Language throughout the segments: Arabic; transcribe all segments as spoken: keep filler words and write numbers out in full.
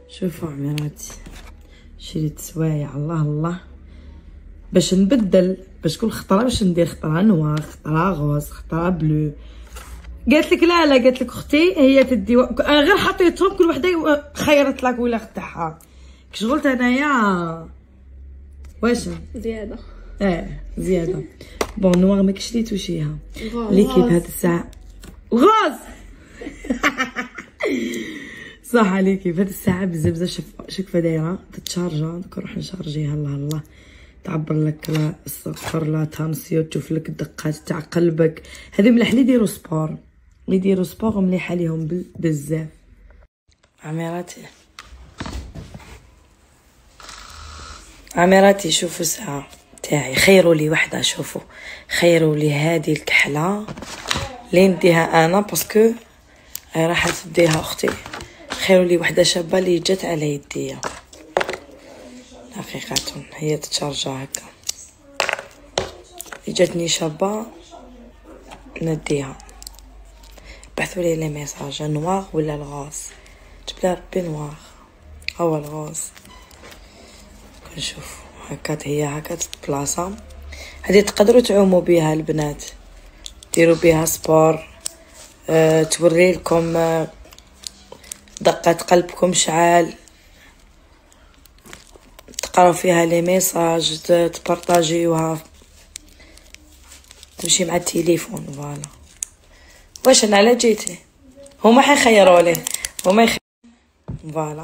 شوفوا عميراتي، شريت سوايع الله الله باش نبدل، باش كل خطره باش ندير خطره نوار، خطره غوز، خطره بلو. قالت لك لا لا، قالت لك اختي هي تدي و... انا غير حطيتهم كل وحده خيرت لك ولا تاعها. شغلت انايا واش زياده. اه زياده. بون نوار ماك شريتوشيها ليكيب هاد الساعه الغاز. صح عليكي في هاد الساعه بزاف بزاف. شوف شوف كيف دايره تتشارجا. دوك نروح نشارجيها. الله الله تعبر لك لا السكر لا تانسيو، تشوف لك الدقات تاع قلبك. هذي مليح لي يديروا سبور، لي يديروا سبور مليحه ليهم بزاف. عميراتي عميراتي شوفوا الساعه تاعي، خيروا لي وحده. شوفوا خيروا لي هذه الكحله اللي نديها انا باسكو راح تديها اختي. خيروا لي وحده شابه اللي جات على يديا حقيقه، هي تتشارجا هكا. جاتني شابه نديها. بعثوا لي لي ميساج نوار ولا الغاز. جبت لها ربي نوار هو الغاز. كنشوف هكا هي هكا تتبلاصه. هذه تقدروا تعوموا بها البنات، ديروا بها سبور، أه توري لكم أه دقة قلبكم شعال، تقراو فيها لي ميساج، تبارطاجيوها، تمشي مع التليفون. فوالا واش انا على جيتي هما حيخيروا ليه هما يخ... فوالا.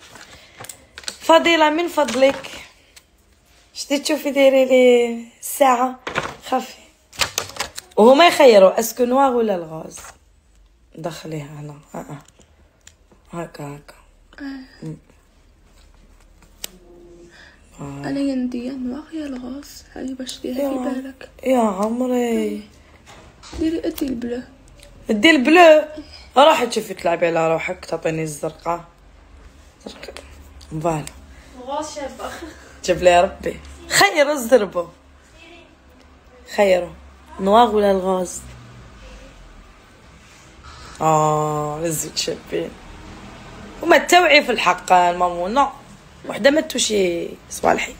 فضيله من فضلك شتي تشوفي ديري لي الساعه خفي وهما يخيروا اسكو نوار ولا الغاز. دخليها هنا اه اه هكا هكا. آه. انا يندي نوار يا الغاز. هاي باش ديرها في بالك يا عمري. ديري ادي البلو، ادي البلو. راح تشوفي تلعبي على روحك تعطيني الزرقاء. زرقاء فوالا غاز شابه. جاب لي ربي. خيروا زربوا، خيروا نوار ولا الغاز. اه الزوج شابين وما التوعي في الحق مامونا وحده ما توشي صوالحي.